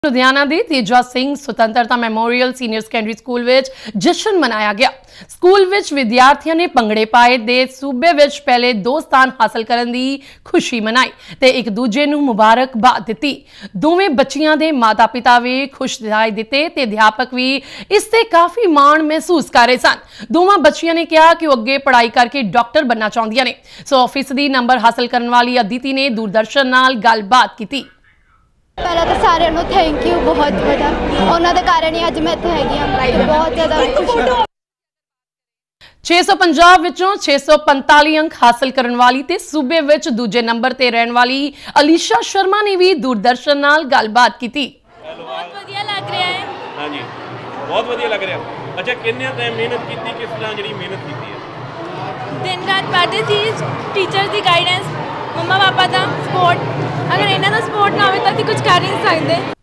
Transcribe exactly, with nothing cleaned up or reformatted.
लुधियाना के तेजा सिंह सुतंत्रता memorial senior secondary school विच जश्न मनाया गया। स्कूल विच विद्यार्थियों ने भंगड़े पाए दे सूबे विच पहले दो स्थान हासिल करने की खुशी मनाई ते एक दूजे नूं मुबारकबाद दित्ती। दोवें बच्चियां दे माता पिता भी खुश दिखाई दिते ते अध्यापक भी इससे काफ़ी माण महसूस कर रहे सन। दोवां बच्चियां ने कहा कि वो अगे पढ़ाई करके डॉक्टर बनना चाहदियां ने। सौ फीसदी नंबर हासिल करने वाली अदिति ने दूरदर्शन नाल गलबात की। पहला तो सारे थैंक यू बहुत बड़ा उन्होंने कारण ही अज मैं इत्थे हैगी हां बहुत ज़्यादा छे सौ पंजाह विचों छे सौ पंताली अंक हासिल करने वाली ते सूबे विच दूजे नंबर ते रहने वाली अलीशा शर्मा ने भी दूरदर्शन नाल गलबात की। बहुत वधिया लग रहा है। हाँ जी बहुत वधिया लग रहा है। अच्छा किन्ने टाइम मेहनत की किस तरह जी मेहनत की है? दिन रात पढ़ते थी टीचर की गाइडेंस मम्मा पापा का सपोर्ट अगर इन्हों का सपोर्ट ना हो तो कुछ कर नहीं सकते।